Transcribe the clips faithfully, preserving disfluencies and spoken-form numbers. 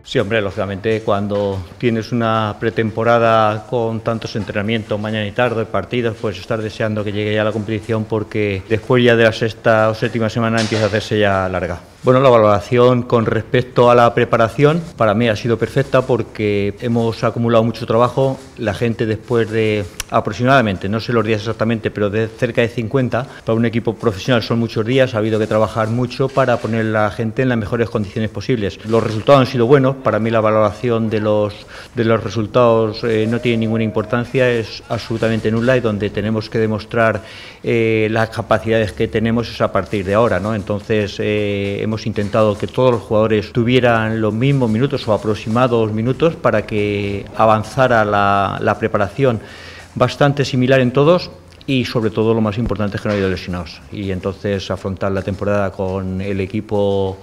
Sí, hombre, lógicamente cuando tienes una pretemporada con tantos entrenamientos mañana y tarde, partidos, pues estar deseando que llegue ya la competición porque después ya de la sexta o séptima semana empieza a hacerse ya larga. Bueno, la valoración con respecto a la preparación para mí ha sido perfecta porque hemos acumulado mucho trabajo. La gente después de aproximadamente, no sé los días exactamente, pero de cerca de cincuenta, para un equipo profesional son muchos días, ha habido que trabajar mucho para poner a la gente en las mejores condiciones posibles. Los resultados han sido buenos, para mí la valoración de los, de los resultados eh, no tiene ninguna importancia, es absolutamente nula y donde tenemos que demostrar eh, las capacidades que tenemos es a partir de ahora, ¿no? Entonces eh, hemos intentado que todos los jugadores tuvieran los mismos minutos o aproximados minutos para que avanzara la, la preparación bastante similar en todos y sobre todo lo más importante es que no ha habido lesionados y entonces afrontar la temporada con el equipo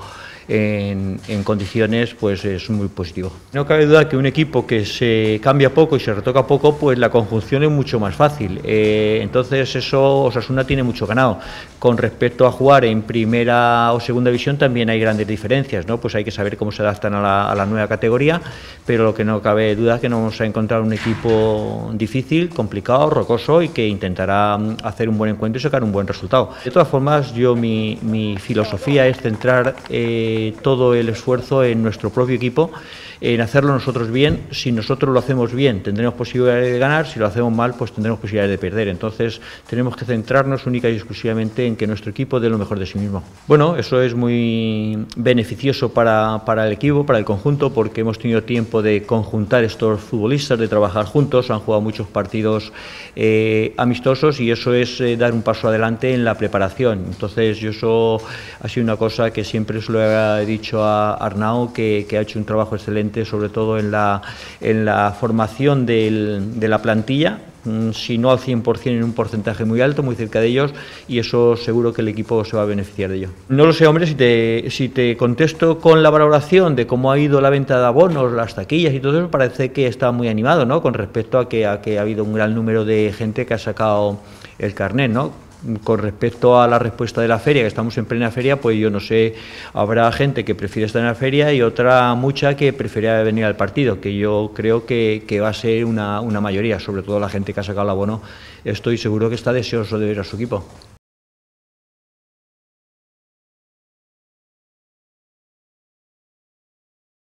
En, en condiciones pues es muy positivo. No cabe duda que un equipo que se cambia poco y se retoca poco, pues la conjunción es mucho más fácil, eh, entonces eso Osasuna tiene mucho ganado. Con respecto a jugar en primera o segunda división también hay grandes diferencias, ¿no? Pues hay que saber cómo se adaptan a la, a la nueva categoría, pero lo que no cabe duda es que nos vamos a encontrar un equipo difícil, complicado, rocoso y que intentará hacer un buen encuentro y sacar un buen resultado. De todas formas, yo mi, mi filosofía es centrar eh, todo el esfuerzo en nuestro propio equipo, en hacerlo nosotros bien. Si nosotros lo hacemos bien tendremos posibilidades de ganar, si lo hacemos mal pues tendremos posibilidades de perder, entonces tenemos que centrarnos única y exclusivamente en que nuestro equipo dé lo mejor de sí mismo. Bueno, eso es muy beneficioso para, para el equipo, para el conjunto, porque hemos tenido tiempo de conjuntar estos futbolistas, de trabajar juntos, han jugado muchos partidos eh, amistosos y eso es eh, dar un paso adelante en la preparación. Entonces yo eso ha sido una cosa que siempre se lo he dicho a Arnau, que, que ha hecho un trabajo excelente, sobre todo en la, en la formación del, de la plantilla, si no al cien por cien, en un porcentaje muy alto, muy cerca de ellos, y eso seguro que el equipo se va a beneficiar de ello. No lo sé, hombre, si te, si te contesto con la valoración de cómo ha ido la venta de abonos, las taquillas y todo eso, parece que está muy animado, ¿no? Con respecto a que, a que ha habido un gran número de gente que ha sacado el carnet, ¿no? Con respecto a la respuesta de la feria, que estamos en plena feria, pues yo no sé, habrá gente que prefiere estar en la feria y otra mucha que prefiere venir al partido, que yo creo que, que va a ser una, una mayoría, sobre todo la gente que ha sacado el abono, estoy seguro que está deseoso de ver a su equipo.